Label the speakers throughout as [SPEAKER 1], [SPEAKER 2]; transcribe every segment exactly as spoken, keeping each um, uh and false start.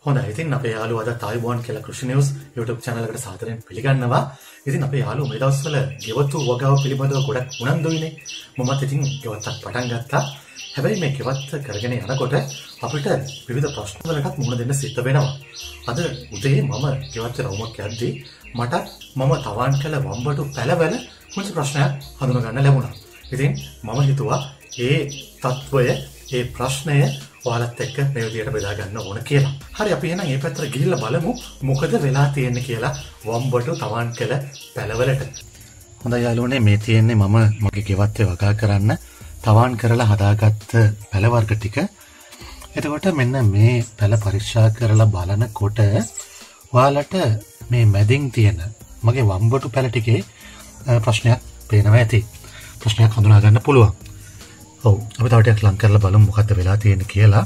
[SPEAKER 1] හොඳයි. ඉතින් අපේ යාළුවා අද තායිවාන් කියලා කෘෂි නිවුස් YouTube channel එකට සාදරයෙන් පිළිගන්නවා. ඉතින් අපේ යාළුවෝ මේ දවස්වල ගෙවතු වගාව පිළිබඳව ගොඩක් උනන්දුයිනේ. මමත් ඉතින් ගෙවත්තක් පටන් ගත්තා. හැබැයි මේ ගෙවත්ත කරගෙන යනකොට අපිට විවිධ ප්‍රශ්න වලටත් මුහුණ දෙන්න සිද්ධ වෙනවා. අද උදේ මම ගෙවත්ත රවුමක් යද්දී මට මම තවාන් කළ වම්බටු පැලවල මුංචි ප්‍රශ්නයක් හඳුනා ගන්න ලැබුණා. ඉතින් මම හිතුවා ඒ තත්වය ඒ ප්‍රශ්නය ඔයාලත් එක්ක මේ විදියට බෙදා ගන්න ඕන කියලා. හරි අපි එහෙනම් මේ පැත්තට ගිහිල්ලා බලමු මොකද වෙලා තියෙන්නේ කියලා වම්බටු තවන් කළ පැලවලට. හොඳයි යාළුවනේ මේ තියෙන්නේ මම මගේ ගෙවත්තේ වගා කරන්න තවන් කරලා හදාගත්ත පැල වර්ග ටික. එතකොට මෙන්න මේ පැල පරීක්ෂා කරලා බලනකොට ඔයාලට මේ මැදින් තියෙන මගේ වම්බටු පැල ටිකේ ප්‍රශ්නයක් පේනවා ඇති. ප්‍රශ්නයක් හඳුනා ගන්න පුළුවන්. ඔව් අපි තව ටිකක් ලං කරලා බලමු මොකක්ද වෙලා තියෙන්නේ කියලා.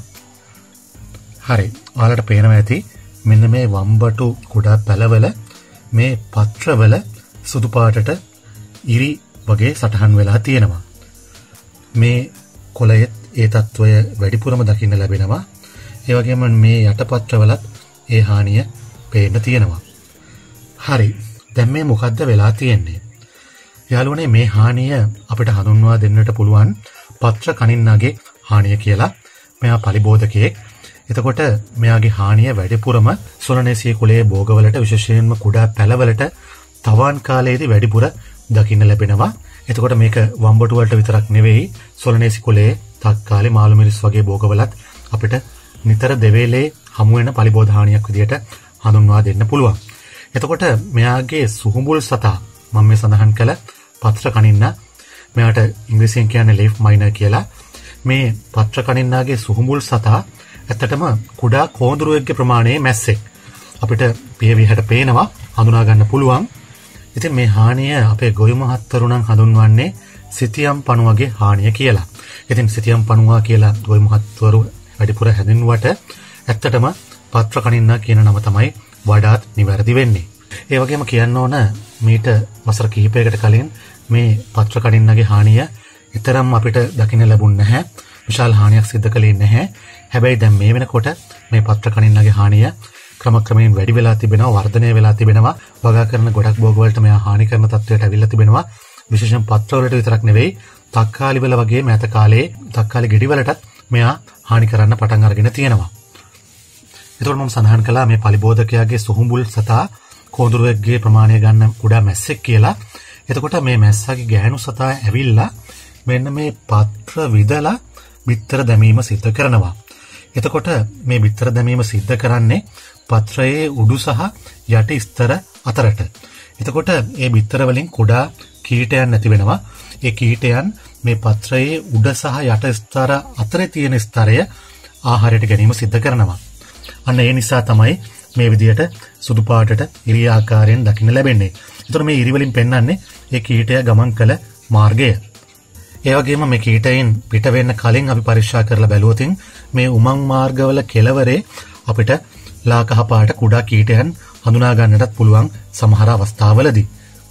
[SPEAKER 1] හරි. ඔයාලට පේනවා ඇති මෙන්න මේ වම්බටු කුඩා පැලවල මේ පත්‍රවල සුදු පාටට ඉරි වගේ සටහන් වෙලා තියෙනවා. මේ කොළයේ ඒ තත්වය වැඩිපුරම දකින්න ලැබෙනවා. ඒ වගේම මේ යට පත්‍රවලත් ඒ හානිය පේන්න තියෙනවා. හරි. දැන් මේ මොකද්ද වෙලා තියෙන්නේ? යාළුවනේ මේ හානිය අපිට හඳුන්වා දෙන්නට පුළුවන් පත්‍ර කනින්නගේ හානිය කියලා. මෙයා පලිබෝධකයෙක්. එතකොට මෙයාගේ හානිය වැඩිපුරම සොලනේසිය කුලයේ භෝගවලට විශේෂයෙන්ම කුඩා පැලවලට තවාන් කාලයේදී වැඩිපුර දකින්න ලැබෙනවා. එතකොට මේක වම්බටු වලට විතරක් නෙවෙයි සොලනේසි කුලයේ තක්කාලේ මාළු මිරිස් වගේ භෝගවලත් අපිට නිතර දෙවේලේ හමු වෙන පලිබෝධ හානියක් විදියට හඳුන්වා දෙන්න පුළුවන්. එතකොට මෙයාගේ සුහුඹුල් සතා මම මේ සඳහන් කළ පත්‍ර කනින්න මෙයාට ඉංග්‍රීසියෙන් කියන්නේ ලීෆ් මයිනර් කියලා. මේ පත්‍ර කනින්නාගේ සුහුඹුල් සතා ඇත්තටම කුඩා කෝඳුරුවෙක්ගේ ප්‍රමාණයේ මැස්සෙක්. අපිට පියවිහට පේනවා හඳුනා ගන්න පුළුවන්. ඉතින් මේ හානිය අපේ ගොවි මහත්වරු නම් හඳුන්වන්නේ සිතියම් පණුවගේ හානිය කියලා. ඉතින් සිතියම් පණුවා කියලා ගොවි මහත්වරු වැඩිපුර හැඳින්වුවට ඇත්තටම පත්‍ර කනින්නා කියන නම තමයි වඩාත් නිවැරදි වෙන්නේ. ඒ වගේම කියන්න ඕන මීට වසර කිහිපයකට කලින් මේ පත්‍ර කනින්නගේ හානිය ඊතරම් අපිට දකින්න ලැබුණ නැහැ. විශාල හානියක් සිද්ධ කළේ නැහැ. හැබැයි දැන් මේ වෙනකොට මේ පත්‍ර කනින්නගේ හානිය ක්‍රමක්‍රමයෙන් වැඩි වෙලා තිබෙනවා, වර්ධනය වෙලා තිබෙනවා. වගා කරන ගොඩක් භෝග වලට මෙයා හානි කරන තත්ත්වයට ඇවිල්ලා තිබෙනවා. විශේෂයෙන් පත්‍ර වලට විතරක් නෙවෙයි, තක්කාලි වල වගේ මෑත කාලේ තක්කාලි ගෙඩි වලටත් මෙයා හානි කරන්න පටන් අරගෙන තියෙනවා. ඒතකොට මම සඳහන් කළා මේ පලිබෝධකයාගේ සුහුඹුල් සතා කෝඳුරුවෙක්ගේ ප්‍රමාණය ගන්න කුඩා මැස්සෙක් කියලා. එතකොට මේ මැස්සගේ ගැහණු සතා ඇවිල්ලා මෙන්න මේ පත්‍ර විදලා බිත්තර දැමීම සිද්ධ කරනවා. එතකොට මේ බිත්තර දැමීම සිද්ධ කරන්නේ පත්‍රයේ උඩු සහ යට ස්තර අතරට. එතකොට මේ බිත්තර වලින් කුඩා කීටයන් නැති වෙනවා. ඒ කීටයන් මේ පත්‍රයේ උඩ සහ යට ස්තර අතරේ තියෙන ස්තරය ආහාරයට ගැනීම සිද්ධ කරනවා. අන්න ඒ නිසා තමයි මේ විදියට සුදු පාටට ඉරි ආකාරයෙන් දකින්න ලැබෙන්නේ. ඒතර මේ ඉරි වලින් පෙන්වන්නේ ඒ කීටය ගමන් කළ මාර්ගය. ඒ වගේම මේ කීටයෙන් පිට වෙන්න කලින් අපි පරීක්ෂා කරලා බැලුවොත් මේ උමං මාර්ගවල කෙළවරේ අපිට ලා කහ පාට කුඩා කීටයන් හඳුනා ගන්නටත් පුළුවන් සමහර අවස්ථාවලදී.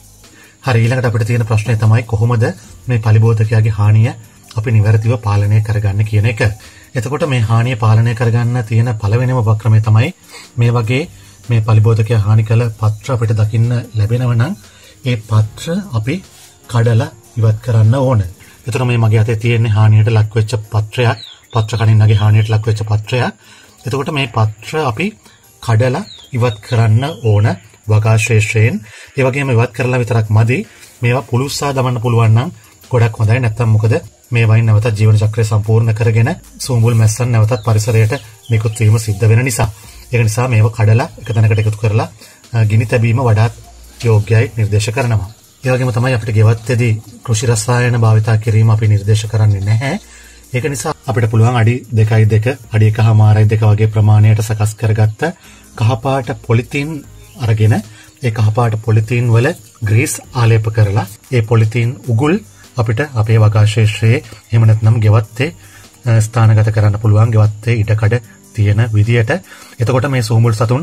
[SPEAKER 1] හරි ඊළඟට අපිට තියෙන ප්‍රශ්නේ තමයි කොහොමද මේ පලිබෝධකයාගේ හානිය අපි නිවැරදිව පාලනය කරගන්න කියන එක. එතකොට මේ හානිය පාලනය කරගන්න තියෙන පළවෙනිම උපක්‍රමය තමයි මේ වගේ මේ පලිබෝධකයා හානි කළ පත්‍ර අපිට දකින්න ලැබෙනව නම් ඒ පත්‍ර අපි කඩලා ඉවත් කරන්න ඕන. එතකොට මේ මගේ අතේ තියෙන හානියට ලක් වෙච්ච පත්‍රයක්, පත්‍ර කනින්නගේ හානියට ලක් වෙච්ච පත්‍රයක්. එතකොට මේ පත්‍ර අපි කඩලා ඉවත් කරන්න ඕන වගා ශ්‍රේෂ්ඨයෙන්. ඒ වගේම ඉවත් කරලා විතරක් මදි. මේවා පුළුස්සා දමන්න පුළුවන් නම් ගොඩක් හොඳයි. නැත්තම් මොකද මේ වයින් නැවතත් ජීවන චක්‍රය සම්පූර්ණ කරගෙන සූඹුල් මැස්සන් නැවතත් පරිසරයට නිකුත් වීම සිද්ධ වෙන නිසා. ඒක නිසා මේව කඩලා එක තැනකට එකතු කරලා ගිනි තැබීම වඩාත් යෝග්‍යයි නිර්දේශ කරනවා. ඒ වගේම තමයි අපිට ගෙවත්තේදී කෘෂි රසායන භාවිතා කිරීම අපි නිර්දේශ කරන්නේ නැහැ. ඒක නිසා අපිට පුළුවන් අඩි දෙකයි දෙක, අඩි එකහමාරයි දෙක වගේ ප්‍රමාණයට සකස් කරගත්ත කහපාට පොලිතීන් අරගෙන ඒ කහපාට පොලිතීන් වල ග්‍රීස් ආලේප කරලා ඒ පොලිතීන් උගුල් අපිට අපේ වගා ශේෂ්ත්‍රයේ එහෙම නැත්නම් ගෙවත්තේ ස්ථානගත කරන්න පුළුවන් ගෙවත්තේ ඉඩකඩ තියෙන විදියට. එතකොට මේ සුහුඹුල් සතුන්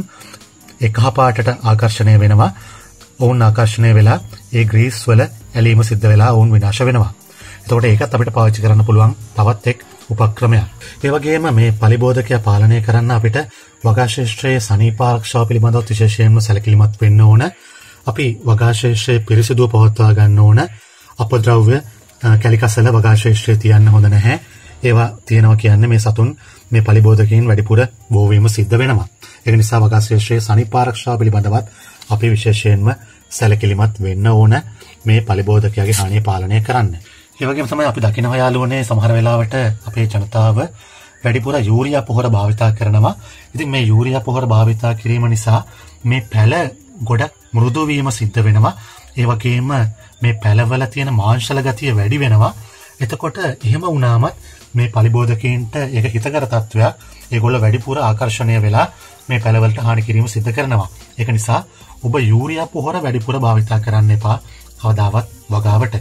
[SPEAKER 1] ඒ කහපාටට ආකර්ෂණය වෙනවා. ඔවුන් ආකර්ෂණය වෙලා ඒ ග්‍රීස් වල ඇලීම සිද්ධ වෙලා ඔවුන් විනාශ වෙනවා. එතකොට ඒකත් අපිට පාවිච්චි කරන්න පුළුවන් තවත් එක් උපක්‍රමයක්. ඒ වගේම මේ පලිබෝධකයා පාලනය කරන්න අපිට වගා ශේෂ්ත්‍රයේ සනීප ආරක්ෂාව පිළිබඳව විශේෂයෙන්ම සැලකිලිමත් වෙන්න ඕන. අපි වගා ශේෂ්ත්‍රයේ පිරිසිදුව පවත්වා ගන්න ඕන. අපද්‍රව්‍ය කැලිකසල වගා ශේෂ්ත්‍රයේ තියන්න හොඳ නැහැ. ඒවා තියෙනවා කියන්නේ මේ සතුන් මේ පලිබෝධකයන් වැඩිපුර බෝවීම සිද්ධ වෙනවා. ඒක නිසා වගා ශේෂ්ත්‍රයේ සනීප ආරක්ෂාව පිළිබඳවත් අපි විශේෂයෙන්ම සැලකිලිමත් වෙන්න ඕන මේ පලිබෝධකයාගේ හානිය පාලනය කරන්න. ඒ වගේම තමයි අපි දකිනවා යාළුවනේ සමහර වෙලාවට අපේ ජනතාව වැඩිපුර යූරියා පොහොර භාවිතා කරනවා. ඉතින් මේ යූරියා පොහොර භාවිතා කිරීම නිසා මේ පැල ගොඩක් මෘදු වීම සිද්ධ වෙනවා. ඒ වගේම මේ පැලවල තියෙන මාංශල ගතිය වැඩි වෙනවා. එතකොට එහෙම වුණාමත් මේ පලිබෝධකයන්ට ඒක හිතකර තත්වයක්. ඒගොල්ලෝ වැඩිපුර ආකර්ෂණය වෙලා මේ පැලවලට හානි කිරීම සිද්ධ කරනවා. ඒක නිසා ඔබ යූරියා පොහොර වැඩිපුර භාවිතා කරන්න එපා කවදාවත් වගාවට.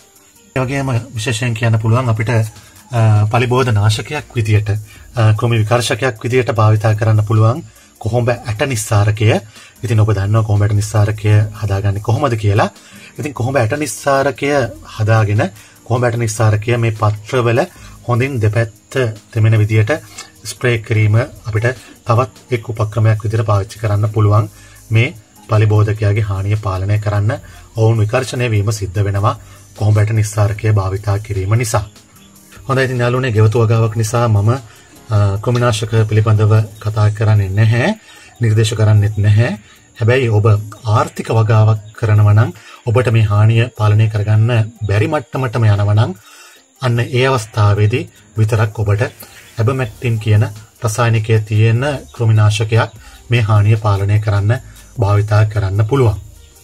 [SPEAKER 1] ඒ වගේම විශේෂයෙන් කියන්න පුළුවන් අපිට පලිබෝධ නාශකයක් විදියට ක්‍රම විකර්ෂකයක් විදියට භාවිතා කරන්න පුළුවන් කොහොඹ ඇට නිස්සාරකය. ඉතින් ඔබ දන්නවා කොහොඹ ඇට නිස්සාරකය හදාගන්නේ කොහොමද කියලා. ඉතින් කොහොඹ ඇට නිස්සාරකය හදාගෙන කොහොඹ ඇට නිස්සාරකය මේ පත්‍රවල හොඳින් දෙපැත්ත තෙමෙන විදියට ස්ප්‍රේ කිරීම අපිට තවත් එක් උපක්‍රමයක් විදියට පාවිච්චි කරන්න පුළුවන් මේ පලිබෝධකයාගේ හානිය පාලනය කරන්න. ඔවුන් විකර්ෂණය වීම සිද්ධ වෙනවා කොහොඹ ඇට නිස්සාරකය භාවිතා කිරීම නිසා. හොඳයි ඉතින් යාළුවනේ ගෙවතු වගාවක් නිසා මම ක්‍රමනාශක පිළිබඳව කතා කරන්නේ නැහැ, නිර්දේශ කරන්නෙත් නැහැ. හැබැයි ඔබ ආර්ථික වගාවක් කරනවා නම් ඔබට මේ හානිය පාලනය කරගන්න බැරි මට්ටමටම යනවා නම් අන්න ඒ අවස්ථාවේදී විතරක් ඔබට ඇබමැක්ටින් කියන රසායනිකයේ තියෙන ක්‍රමනාශකයක් මේ හානිය පාලනය කරන්න භාවිතා කරන්න පුළුවන්.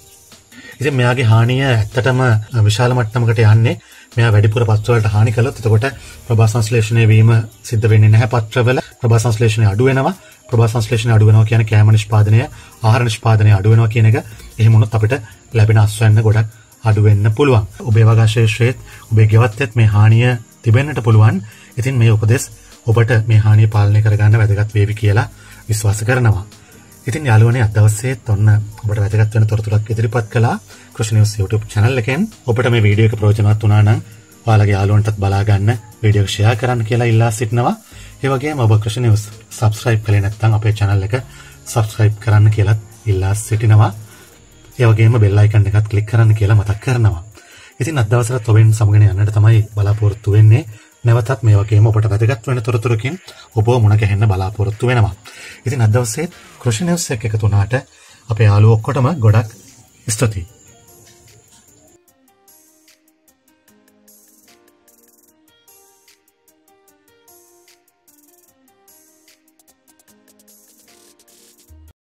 [SPEAKER 1] ඉතින් මෙයාගේ හානිය ඇත්තටම විශාල මට්ටමකට යන්නේ මෙයා වැඩිපුර පත්‍රවලට හානි කළොත් එතකොට ප්‍රභා සංශ්ලේෂණය වීම සිද්ධ වෙන්නේ නැහැ. පත්‍රවල ප්‍රභා සංශ්ලේෂණය අඩු වෙනවා. ප්‍රභා සංශ්ලේෂණය අඩු වෙනවා කියන්නේ කෑම නිෂ්පාදනය, ආහාර නිෂ්පාදනය අඩු වෙනවා කියන එක. එහෙම වුණොත් අපිට ලැබෙන අස්වැන්න ගොඩක් අඩු වෙන්න පුළුවන්. ඔබේ වගා ශේෂ්ත්‍රයේත් ඔබේ ගෙවත්තෙත් මේ හානිය තිබෙන්නට පුළුවන්. ඉතින් මේ උපදෙස් ඔබට මේ හානිය පාලනය කරගන්න වැදගත් වේවි කියලා විශ්වාස කරනවා. ඉතින් යාළුවනේ අද දවසේත් ඔන්න ඔබට වැදගත් වෙන තොරතුරක් ඉදිරිපත් කළා කෘෂි නිවුස් YouTube channel එකෙන්. ඔබට මේ වීඩියෝ එක ප්‍රයෝජනවත් වුණා නම් ඔයාලගේ යාළුවන්ටත් බලා ගන්න, වීඩියෝ එක ෂෙයා කරන්න කියලා ඉල්ලා සිටිනවා. ඒ වගේම ඔබ කෘෂි නිවුස් subscribe කළේ නැත්නම් අපේ channel එක subscribe කරන්න කියලාත් ඉල්ලා සිටිනවා. ඒ වගේම bell icon එකත් click කරන්න කියලා මතක් කරනවා. ඉතින් අද දවසට ඔබෙන් සමගගෙන යන්නට තමයි බලාපොරොත්තු වෙන්නේ. නැවතත් මේ වගේම ඔබට වැදගත් වෙන තොරතුරකින් ඔබව මුණ ගැහෙන්න බලාපොරොත්තු වෙනවා. ඉතින් අද දවසේ කෘෂි නිවුස් එක එකතු වුණාට අපේ යාළුවෝ ඔක්කොටම ගොඩක් ස්තුතියි.